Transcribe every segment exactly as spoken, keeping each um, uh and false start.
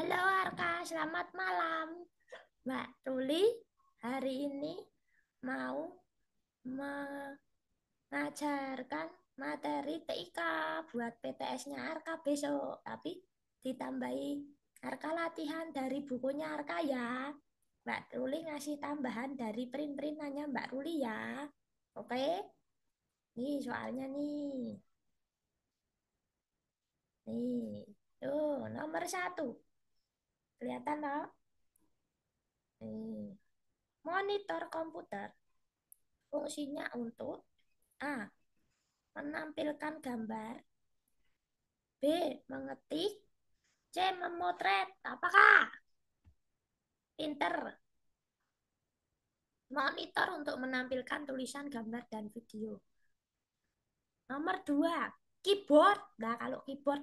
Halo Arka, selamat malam. Mbak Ruli hari ini mau mengajarkan materi T I K buat P T S-nya Arka besok. Tapi ditambahi Arka latihan dari bukunya Arka ya. Mbak Ruli ngasih tambahan dari print-printannya Mbak Ruli ya. Oke? Nih soalnya nih. Nih. Tuh, nomor satu. Kelihatan toh? Nih. Monitor komputer fungsinya untuk A. Menampilkan gambar, B. Mengetik, C. Memotret. Apakah? Pinter. Monitor untuk menampilkan tulisan, gambar, dan video. Nomor dua. Keyboard. Nah, kalau keyboard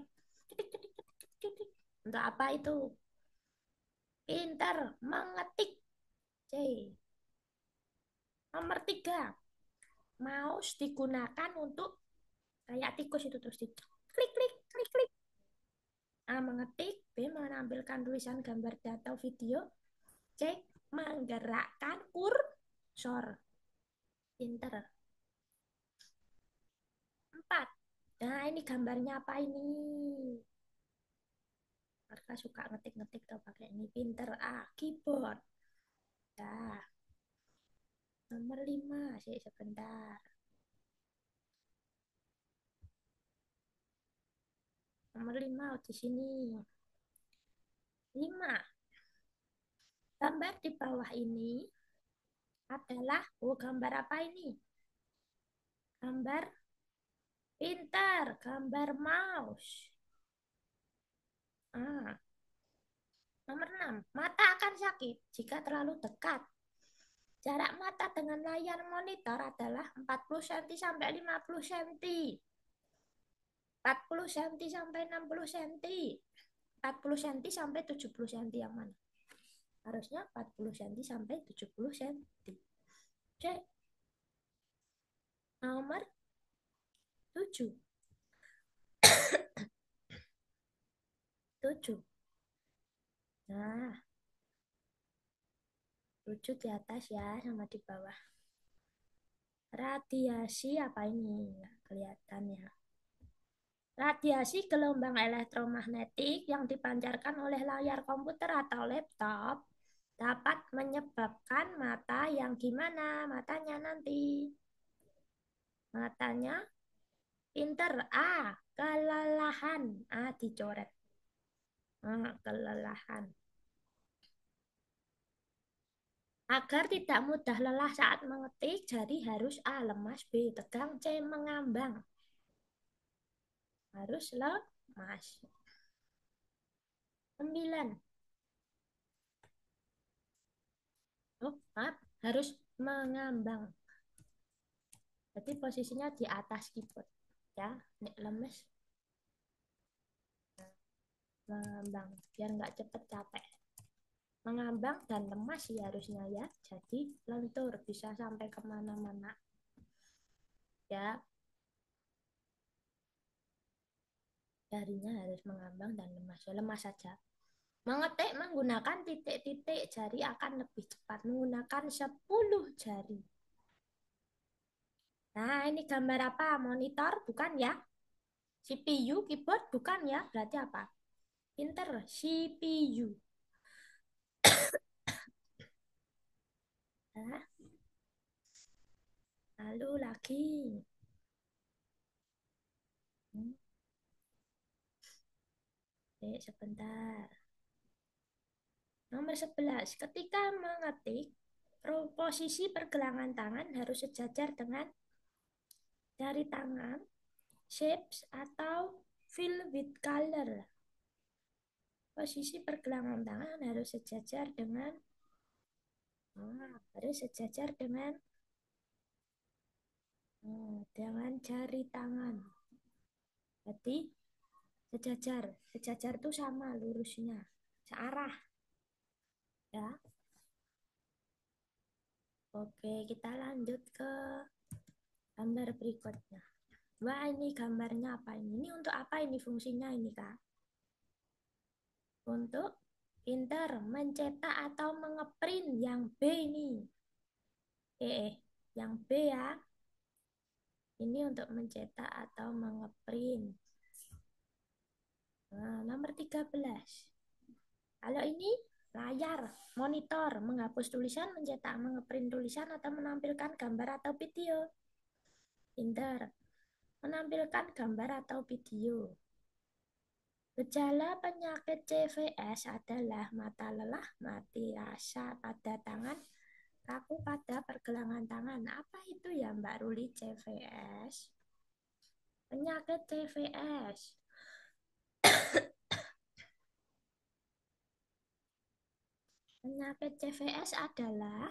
untuk apa itu? Pinter. Mengetik. C. Nomor tiga. Mouse digunakan untuk kayak tikus itu terus di klik klik klik klik. A. Mengetik, B. Menampilkan tulisan, gambar, atau video, C. Menggerakkan kursor. Pinter. Empat. Nah, ini gambarnya apa ini? Mereka suka ngetik-ngetik tuh pakai ini. Pinter. A. Keyboard. Nah, nomor lima. Sih, sebentar. Nomor lima di sini. Lima. Gambar di bawah ini adalah, oh gambar apa ini? Gambar pintar, gambar mouse. Ah, nomor enam. Mata akan sakit jika terlalu dekat. Jarak mata dengan layar monitor adalah empat puluh sentimeter sampai lima puluh sentimeter. empat puluh sentimeter sampai enam puluh sentimeter. empat puluh sentimeter sampai tujuh puluh sentimeter yang mana? Harusnya empat puluh sentimeter sampai tujuh puluh sentimeter. Cek. Nomor tujuh. tujuh. Nah, tujuh di atas ya sama di bawah. Radiasi apa ini? Nggak kelihatan ya. Radiasi gelombang elektromagnetik yang dipancarkan oleh layar komputer atau laptop dapat menyebabkan mata yang gimana? Matanya nanti. Matanya pinter. A. Kelelahan. A. Dicoret. A. Kelelahan. Agar tidak mudah lelah saat mengetik, jari harus A. Lemas. B. Tegang. C. Mengambang. Harus lemas. Sembilan. Oh, maaf. Harus mengambang. Jadi posisinya di atas keyboard. Ya, nek lemes. Mengambang. Biar nggak cepet capek. Mengambang dan lemas sih harusnya ya. Jadi lentur. Bisa sampai kemana-mana. Ya, jarinya harus mengambang dan lemas. Ya, lemas saja. Mengetik menggunakan titik-titik jari akan lebih cepat. Menggunakan sepuluh jari. Nah, ini gambar apa? Monitor? Bukan ya? C P U, keyboard? Bukan ya? Berarti apa? Pinter, C P U. Nah, lalu lagi. Hmm, Oke, sebentar. Nomor sebelas. Ketika mengetik, posisi pergelangan tangan harus sejajar dengan jari tangan, shapes, atau fill with color. Posisi pergelangan tangan harus sejajar dengan ah, harus sejajar dengan hmm, dengan jari tangan. Berarti sejajar, sejajar itu sama lurusnya, searah ya. Oke, kita lanjut ke gambar berikutnya. Wah, ini gambarnya apa ini? Ini untuk apa ini fungsinya ini, Kak? Untuk Pinter. Mencetak atau mengeprint yang B ini. Eh, eh, yang B ya. Ini untuk mencetak atau mengeprint. Nah, nomor tiga belas. Kalau ini layar, monitor, menghapus tulisan, mencetak, mengeprint tulisan, atau menampilkan gambar atau video. Pinter. Menampilkan gambar atau video. Gejala penyakit C V S adalah mata lelah, mati rasa pada tangan, kaku pada pergelangan tangan. Apa itu ya Mbak Ruli C V S? Penyakit C V S. Penyakit C V S adalah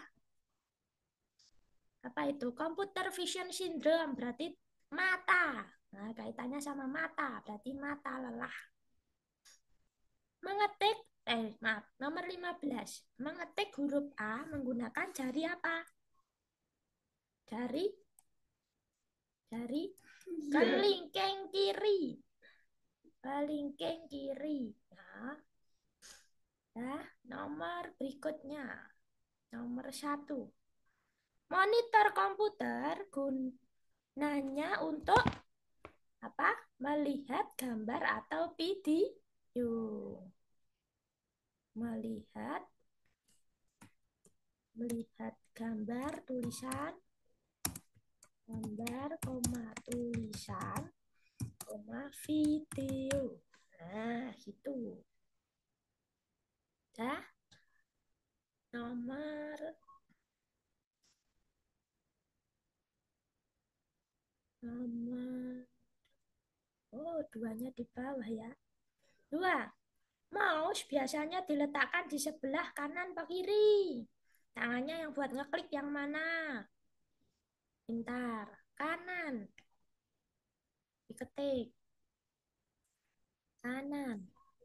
apa itu? Computer vision syndrome, berarti mata. Nah, kaitannya sama mata, berarti mata lelah. Mengetik, eh maaf, nomor lima belas. Mengetik huruf A menggunakan jari apa? Jari, jari kelingking kiri. Kelingking kiri. Nah, nah, nomor berikutnya. Nomor satu. Monitor komputer gunanya untuk apa? Melihat gambar atau video. Melihat melihat gambar, tulisan, gambar, koma, tulisan, koma, video. Nah, gitu. Dah. Nomor nomor oh, duanya di bawah ya. Dua. Mouse biasanya diletakkan di sebelah kanan atau kiri. Tangannya yang buat ngeklik yang mana? Pintar. Kanan. Diketik. Kanan.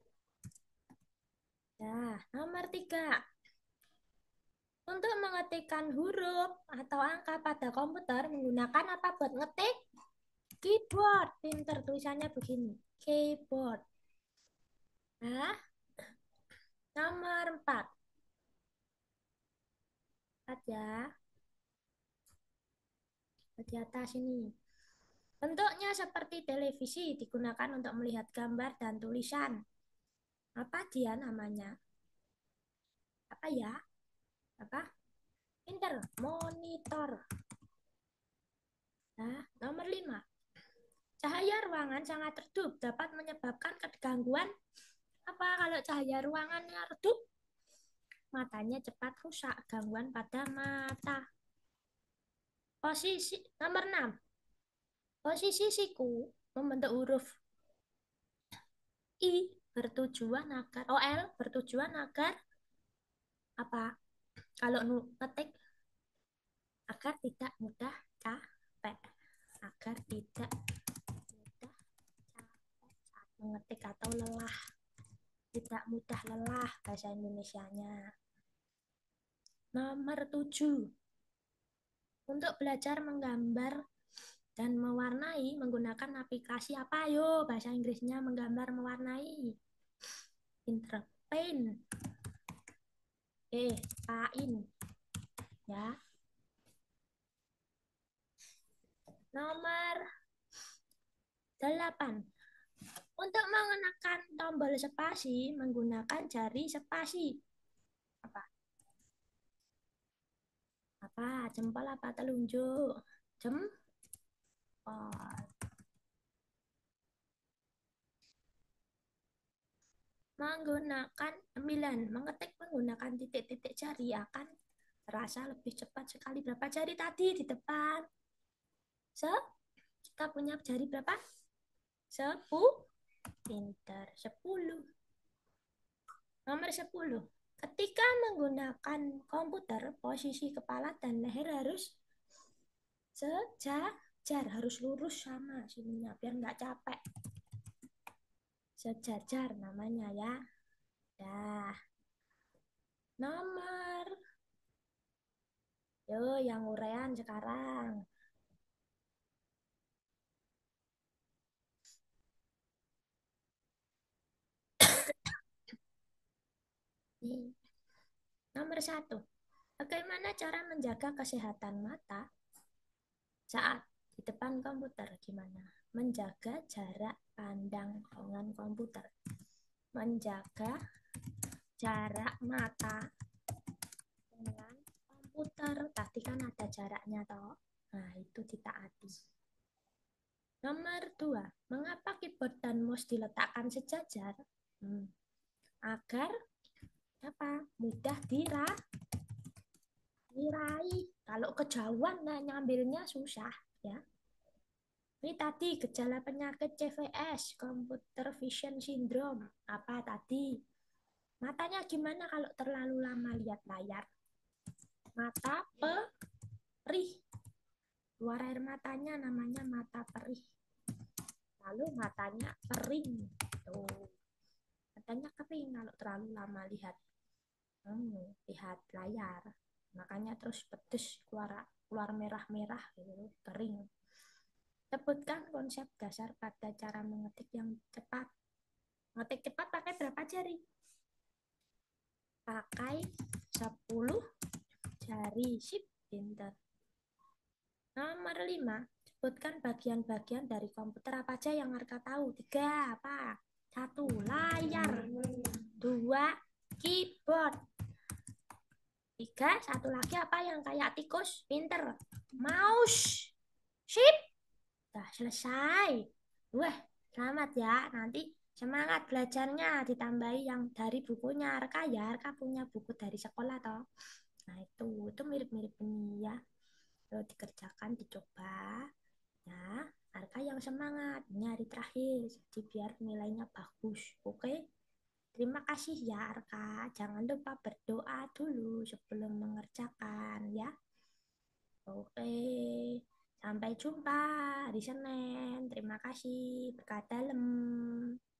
Nah, nomor tiga. Untuk mengetikkan huruf atau angka pada komputer menggunakan apa buat ngetik? Keyboard. Pinter, tulisannya begini. Keyboard. Nah, nomor empat. Empat ya. Di atas ini. Bentuknya seperti televisi, digunakan untuk melihat gambar dan tulisan. Apa dia namanya? Apa ya? Apa? Pinter. Monitor. Nah, nomor lima. Cahaya ruangan sangat redup dapat menyebabkan kegangguan. Apa kalau cahaya ruangannya redup? Matanya cepat rusak, gangguan pada mata. Posisi nomor enam. Posisi siku membentuk huruf I bertujuan agar O L bertujuan agar apa? Kalau ngetik agar tidak mudah capek. Agar tidak mudah capek saat mengetik atau lelah. Tidak mudah lelah bahasa Indonesianya. Nomor tujuh. Untuk belajar menggambar dan mewarnai menggunakan aplikasi apa? Yo, bahasa Inggrisnya menggambar mewarnai. Pinter. Paint. Eh, paint. Ya. Nomor delapan. Untuk mengenakan tombol spasi menggunakan jari spasi. Apa? Apa? Jempol apa telunjuk? Jempol. Menggunakan sembilan. Mengetik menggunakan titik-titik jari akan terasa lebih cepat sekali. Berapa jari tadi di depan? Se? Kita punya jari berapa? Sepuluh. Pinter. Sepuluh. Nomor sepuluh. Ketika menggunakan komputer, posisi kepala dan leher harus sejajar, harus lurus sama sininya biar nggak capek. Sejajar namanya ya. Dah. Nomor. Yo, yang urean sekarang. Nomor satu, bagaimana cara menjaga kesehatan mata saat di depan komputer? Gimana? Menjaga jarak pandang dengan komputer. Menjaga jarak mata dengan komputer. Tadi kan ada jaraknya toh. Nah, itu ditaati. Nomor dua, mengapa keyboard dan mouse diletakkan sejajar? Hmm. Agar apa? Mudah dira diraih. Kalau kejauhan, nah nyambilnya susah ya. Ini tadi gejala penyakit C V S, Computer Vision Syndrome. Apa tadi? Matanya gimana kalau terlalu lama lihat layar? Mata perih. Keluar air matanya namanya mata perih. Lalu matanya kering. Tuh. Matanya kering kalau terlalu lama lihat hmm, lihat layar. Makanya terus pedes keluar keluar merah-merah gitu, kering. Sebutkan konsep dasar pada cara mengetik yang cepat. Ngetik cepat pakai berapa jari? Pakai sepuluh jari. Sip, pinter. Nomor lima, sebutkan bagian-bagian dari komputer apa aja yang Arka tahu. Tiga, apa? Satu, layar. Dua, keyboard. Tiga, satu lagi apa yang kayak tikus? Pinter. Mouse. Sip. Udah selesai. Wah, selamat ya. Nanti semangat belajarnya. Ditambahi yang dari bukunya Arka ya. Arka punya buku dari sekolah toh. Nah itu, itu mirip-mirip ini ya. Kalau dikerjakan, dicoba. Ya, Arka yang semangat. Ini hari terakhir. Jadi biar nilainya bagus. Oke? Terima kasih ya Arka. Jangan lupa berdoa dulu sebelum mengerjakan ya. Oke. Sampai jumpa hari Senin. Terima kasih. Berkat dalam.